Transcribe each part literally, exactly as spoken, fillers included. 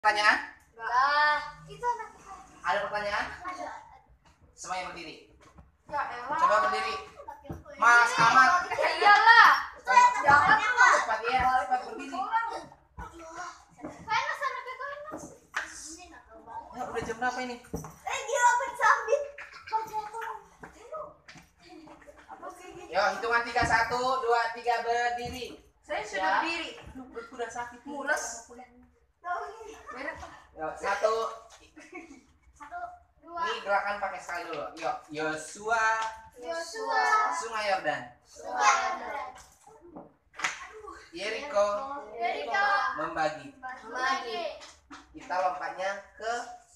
Pertanyaan? Enggak. Itu anak kita. Ada pertanyaan? Ada. Semuanya berdiri. Ya elah. Coba berdiri. Mas Ahmad. Ya iyalah. Jangan tuh. Cepat ya, cepat berdiri. Kayak mas anak itu mas. Ya udah jam berapa ini? Eh gila bersambit. Yo, hitungan tiga, satu, dua, tiga, berdiri. Saya Ya. sudah berdiri. Aduh, perutku udah sakit. Mules. Yo, satu. Satu, dua. Ini gerakan pakai sekali dulu. Yo, Yosua, Yosua. Sungai Yordan, Sungai. Yeriko Yeriko. membagi. Lagi. Kita lompatnya ke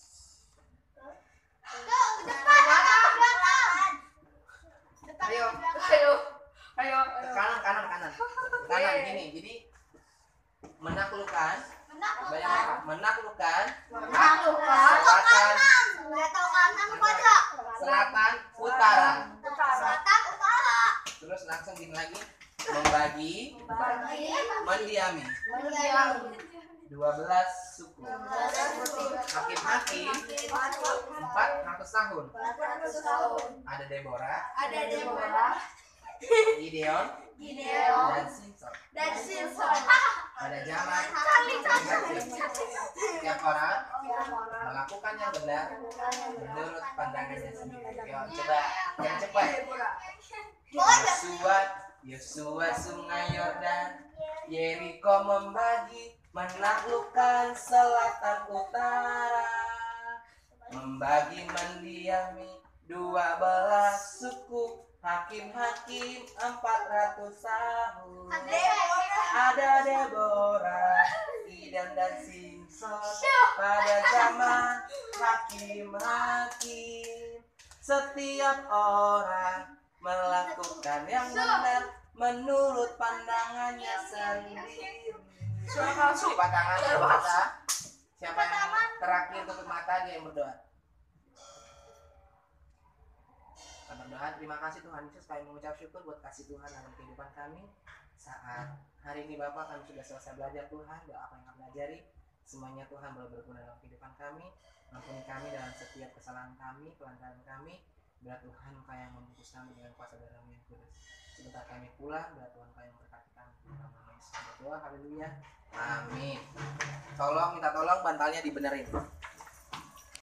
Tuh, depan, depan, belakang. Depan, Ayo. belakang. Ayo, ayo, ke kanan, kanan, kanan. Kanan gini. Jadi menaklukkan, Menaklukkan. banyak kata. Menaklukkan Menaklukkan. selatan, Nggak tahu kanan pada. selatan, utara. Selatan, utara. Terus langsung gini lagi. Membagi, Bagi. mendiami. Mendiam. dua belas suku. Hakim-hakim empat ratus tahun. Ada Deborah, Ada Deborah, Gideon, Gideon, dan Simpson. dan Simpson. Pada zaman Kali setiap orang melakukan yang benar menurut pandangannya sendiri. Yo, coba yang cepat. Yosua, Yosua Sungai Yordan, Yeriko membagi, menaklukkan selatan utara, membagi mendiami dua belas suku, hakim-hakim empat ratus tahun. Ada Deborah, Gideon dan Simpson pada zaman hakim-hakim. Setiap orang melakukan yang benar menurut pandangannya sendiri. Lipat tangan, tutup mata. Siapa yang terakhir tutup mata dia yang berdoa. Kita berdoa. Terima kasih Tuhan Yesus, kami mengucap syukur buat kasih Tuhan dalam kehidupan kami. Saat hari ini Bapak kami sudah selesai belajar Tuhan, doa apa yang kami pelajari semuanya Tuhan boleh berguna dalam kehidupan kami. Ampuni kami dalam setiap kesalahan kami, pelanggaran kami. Biar Tuhan Engkau yang membungkus kami dengan kuasa darah-Mu yang kudus. Sebentar kami pulang, biar Tuhan Engkau yang memberkati kami. Dalam nama Yesus berdoa, haleluya, amin. Tolong, minta tolong bantalnya dibenerin.